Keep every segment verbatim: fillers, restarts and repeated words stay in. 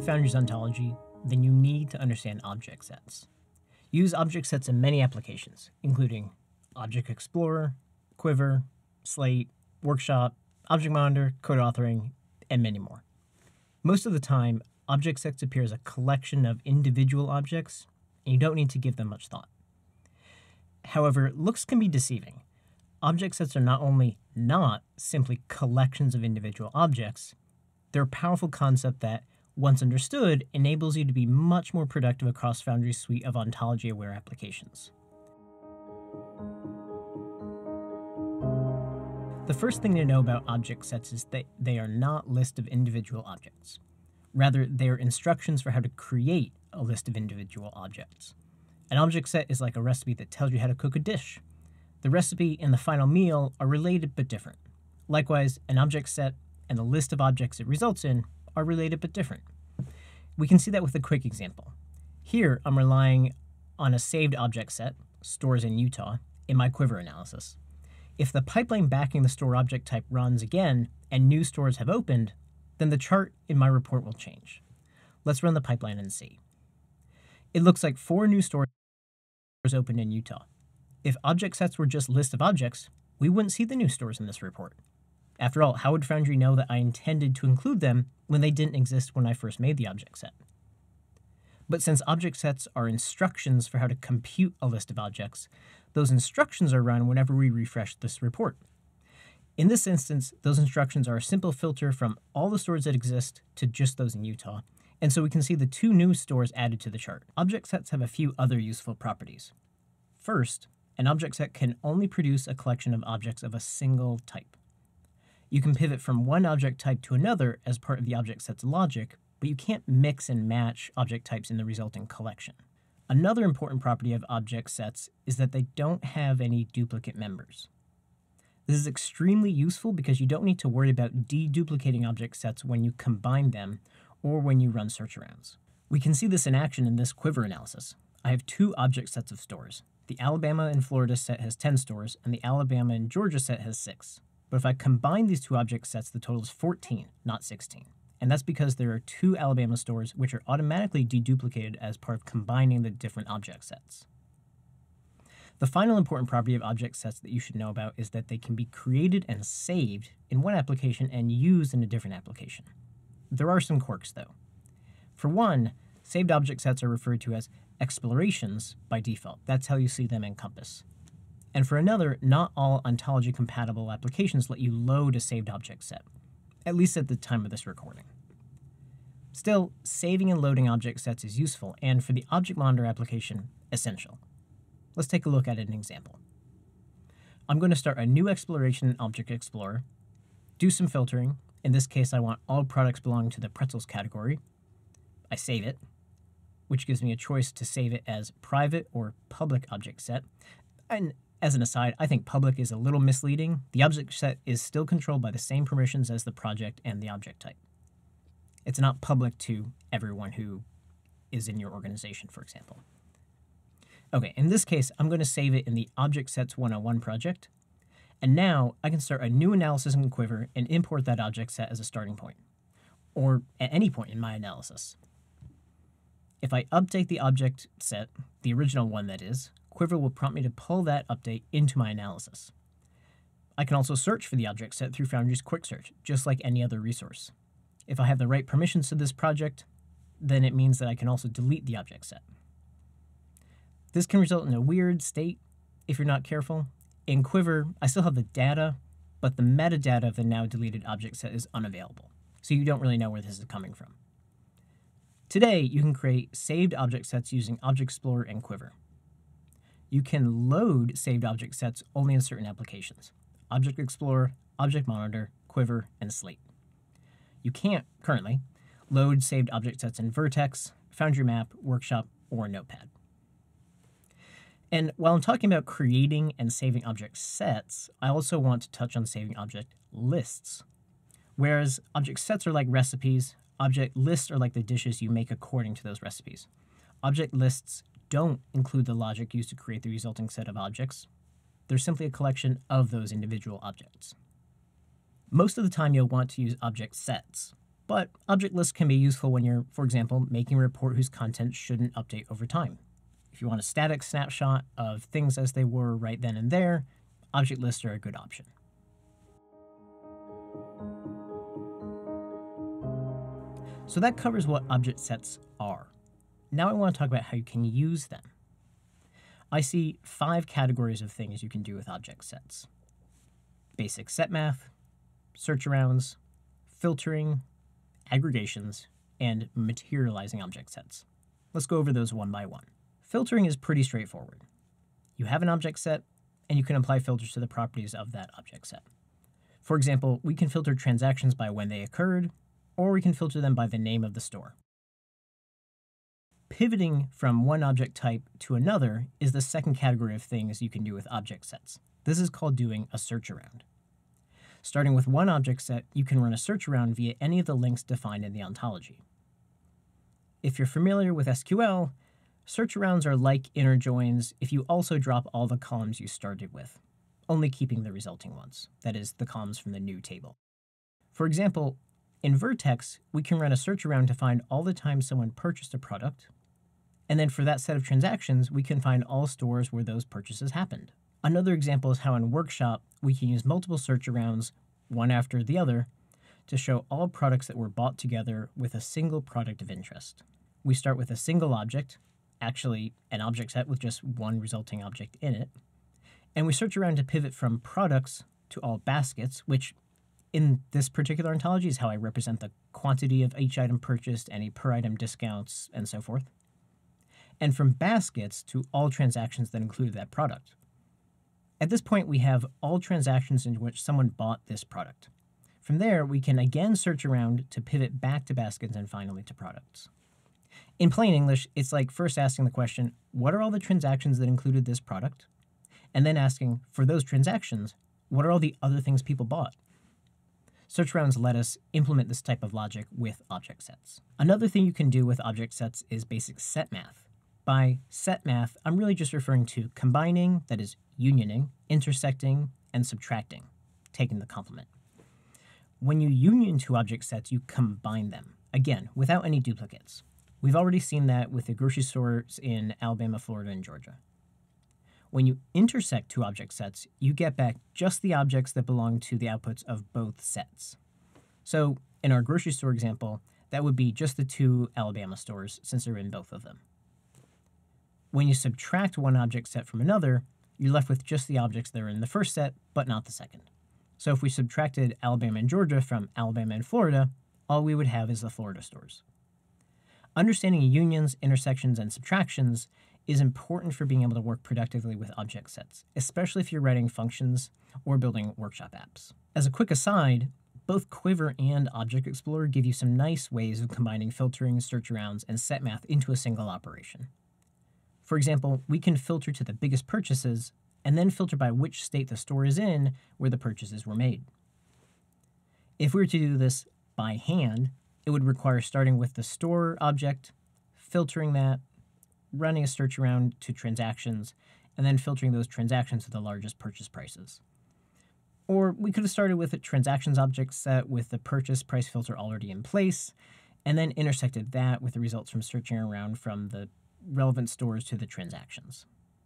Foundry's ontology, then you need to understand object sets. Use object sets in many applications, including Object Explorer, Quiver, Slate, Workshop, Object Monitor, code authoring, and many more. Most of the time, object sets appear as a collection of individual objects, and you don't need to give them much thought. However, looks can be deceiving. Object sets are not only not simply collections of individual objects, they're a powerful concept that, once understood, enables you to be much more productive across Foundry's suite of ontology-aware applications. The first thing to know about object sets is that they are not lists of individual objects. Rather, they are instructions for how to create a list of individual objects. An object set is like a recipe that tells you how to cook a dish. The recipe and the final meal are related but different. Likewise, an object set and the list of objects it results in are related but different. We can see that with a quick example. Here, I'm relying on a saved object set, stores in Utah, in my Quiver analysis. If the pipeline backing the store object type runs again and new stores have opened, then the chart in my report will change. Let's run the pipeline and see. It looks like four new stores opened in Utah. If object sets were just lists of objects, we wouldn't see the new stores in this report. After all, how would Foundry know that I intended to include them when they didn't exist when I first made the object set? But since object sets are instructions for how to compute a list of objects, those instructions are run whenever we refresh this report. In this instance, those instructions are a simple filter from all the stores that exist to just those in Utah, and so we can see the two new stores added to the chart. Object sets have a few other useful properties. First, an object set can only produce a collection of objects of a single type. You can pivot from one object type to another as part of the object set's logic, but you can't mix and match object types in the resulting collection. Another important property of object sets is that they don't have any duplicate members. This is extremely useful because you don't need to worry about deduplicating object sets when you combine them or when you run search arounds. We can see this in action in this Quiver analysis. I have two object sets of stores. The Alabama and Florida set has ten stores, and the Alabama and Georgia set has six. But if I combine these two object sets, the total is fourteen, not sixteen. And that's because there are two Alabama stores which are automatically deduplicated as part of combining the different object sets. The final important property of object sets that you should know about is that they can be created and saved in one application and used in a different application. There are some quirks, though. For one, saved object sets are referred to as explorations by default. That's how you see them in Compass. And for another, not all ontology-compatible applications let you load a saved object set, at least at the time of this recording. Still, saving and loading object sets is useful, and for the Object Monitor application, essential. Let's take a look at an example. I'm going to start a new exploration in Object Explorer, do some filtering. In this case, I want all products belonging to the pretzels category. I save it, which gives me a choice to save it as private or public object set. And as an aside, I think public is a little misleading. The object set is still controlled by the same permissions as the project and the object type. It's not public to everyone who is in your organization, for example. Okay, in this case, I'm going to save it in the Object Sets one oh one project. And now I can start a new analysis in Quiver and import that object set as a starting point, or at any point in my analysis. If I update the object set, the original one that is, Quiver will prompt me to pull that update into my analysis. I can also search for the object set through Foundry's Quick Search, just like any other resource. If I have the right permissions to this project, then it means that I can also delete the object set. This can result in a weird state if you're not careful. In Quiver, I still have the data, but the metadata of the now deleted object set is unavailable, so you don't really know where this is coming from. Today, you can create saved object sets using Object Explorer and Quiver. You can load saved object sets only in certain applications: Object Explorer, Object Monitor, Quiver, and Slate. You can't, currently, load saved object sets in Vertex, Foundry Map, Workshop, or Notepad. And while I'm talking about creating and saving object sets, I also want to touch on saving object lists. Whereas object sets are like recipes, object lists are like the dishes you make according to those recipes. Object lists don't include the logic used to create the resulting set of objects. They're simply a collection of those individual objects. Most of the time you'll want to use object sets, But object lists can be useful when you're, for example, making a report whose content shouldn't update over time. If you want a static snapshot of things as they were right then and there, object lists are a good option. So that covers what object sets are. Now I want to talk about how you can use them. I see five categories of things you can do with object sets: basic set math, search arounds, filtering, aggregations, and materializing object sets. Let's go over those one by one. Filtering is pretty straightforward. You have an object set, and you can apply filters to the properties of that object set. For example, we can filter transactions by when they occurred, or we can filter them by the name of the store. Pivoting from one object type to another is the second category of things you can do with object sets. This is called doing a search around. Starting with one object set, you can run a search around via any of the links defined in the ontology. If you're familiar with S Q L, search arounds are like inner joins if you also drop all the columns you started with, only keeping the resulting ones, that is, the columns from the new table. For example, in Vertex, we can run a search around to find all the times someone purchased a product, and then for that set of transactions, we can find all stores where those purchases happened. Another example is how in Workshop, we can use multiple search arounds, one after the other, to show all products that were bought together with a single product of interest. We start with a single object, actually an object set with just one resulting object in it, and we search around to pivot from products to all baskets, which in this particular ontology is how I represent the quantity of each item purchased, any per item discounts, and so forth. And from baskets to all transactions that include that product. At this point, we have all transactions in which someone bought this product. From there, we can again search around to pivot back to baskets and finally to products. In plain English, it's like first asking the question, what are all the transactions that included this product? And then asking, for those transactions, what are all the other things people bought? Search rounds let us implement this type of logic with object sets. Another thing you can do with object sets is basic set math. By set math, I'm really just referring to combining, that is, unioning, intersecting, and subtracting, taking the complement. When you union two object sets, you combine them, again, without any duplicates. We've already seen that with the grocery stores in Alabama, Florida, and Georgia. When you intersect two object sets, you get back just the objects that belong to the outputs of both sets. So in our grocery store example, that would be just the two Alabama stores, since they're in both of them. When you subtract one object set from another, you're left with just the objects that are in the first set, but not the second. So if we subtracted Alabama and Georgia from Alabama and Florida, all we would have is the Florida stores. Understanding unions, intersections, and subtractions is important for being able to work productively with object sets, especially if you're writing functions or building workshop apps. As a quick aside, both Quiver and Object Explorer give you some nice ways of combining filtering, search arounds, and set math into a single operation. For example, we can filter to the biggest purchases and then filter by which state the store is in where the purchases were made. If we were to do this by hand, it would require starting with the store object, filtering that, running a search around to transactions, and then filtering those transactions to the largest purchase prices. Or we could have started with a transactions object set with the purchase price filter already in place, and then intersected that with the results from searching around from the relevant stores to the transactions.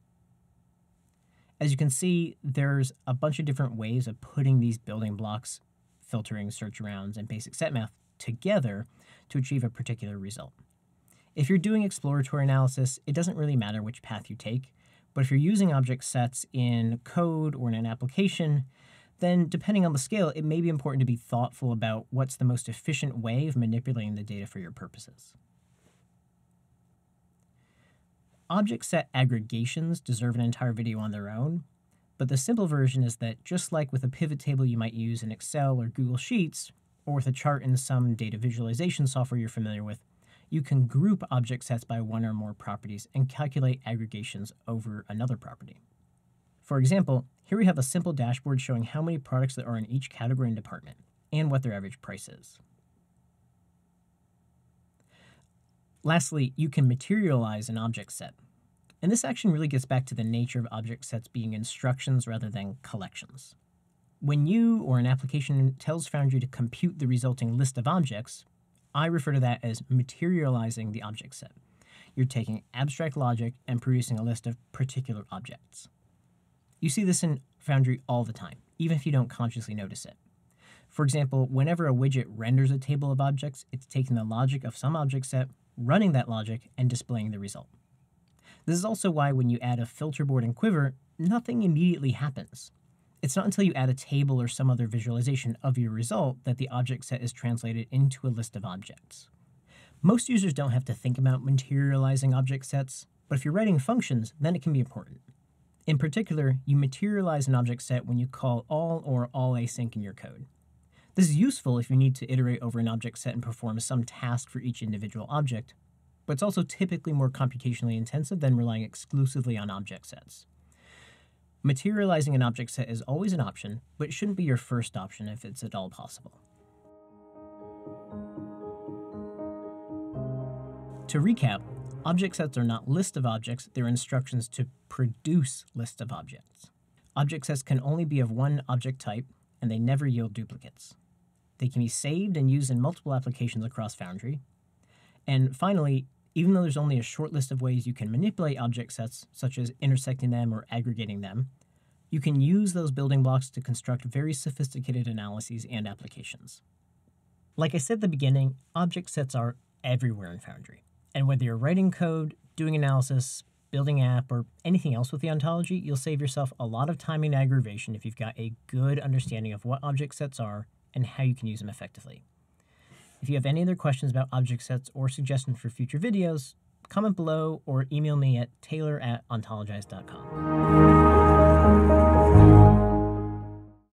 As you can see, there's a bunch of different ways of putting these building blocks, filtering, search arounds, and basic set math together to achieve a particular result. If you're doing exploratory analysis, it doesn't really matter which path you take, but if you're using object sets in code or in an application, then depending on the scale, it may be important to be thoughtful about what's the most efficient way of manipulating the data for your purposes. Object set aggregations deserve an entire video on their own, but the simple version is that just like with a pivot table you might use in Excel or Google Sheets, or with a chart in some data visualization software you're familiar with, you can group object sets by one or more properties and calculate aggregations over another property. For example, here we have a simple dashboard showing how many products there are in each category and department, and what their average price is. Lastly, you can materialize an object set. And this action really gets back to the nature of object sets being instructions rather than collections. When you or an application tells Foundry to compute the resulting list of objects, I refer to that as materializing the object set. You're taking abstract logic and producing a list of particular objects. You see this in Foundry all the time, even if you don't consciously notice it. For example, whenever a widget renders a table of objects, it's taking the logic of some object set, running that logic, and displaying the result. This is also why when you add a filter board in Quiver, nothing immediately happens. It's not until you add a table or some other visualization of your result that the object set is translated into a list of objects. Most users don't have to think about materializing object sets, but if you're writing functions, then it can be important. In particular, you materialize an object set when you call all or all async in your code. This is useful if you need to iterate over an object set and perform some task for each individual object, but it's also typically more computationally intensive than relying exclusively on object sets. Materializing an object set is always an option, but it shouldn't be your first option if it's at all possible. To recap, object sets are not lists of objects, they're instructions to produce lists of objects. Object sets can only be of one object type, and they never yield duplicates. They can be saved and used in multiple applications across Foundry. And finally, even though there's only a short list of ways you can manipulate object sets, such as intersecting them or aggregating them, you can use those building blocks to construct very sophisticated analyses and applications. Like I said at the beginning, object sets are everywhere in Foundry. And whether you're writing code, doing analysis, building an app, or anything else with the ontology, you'll save yourself a lot of time and aggravation if you've got a good understanding of what object sets are and how you can use them effectively. If you have any other questions about object sets or suggestions for future videos, comment below or email me at taylor at ontologize dot com.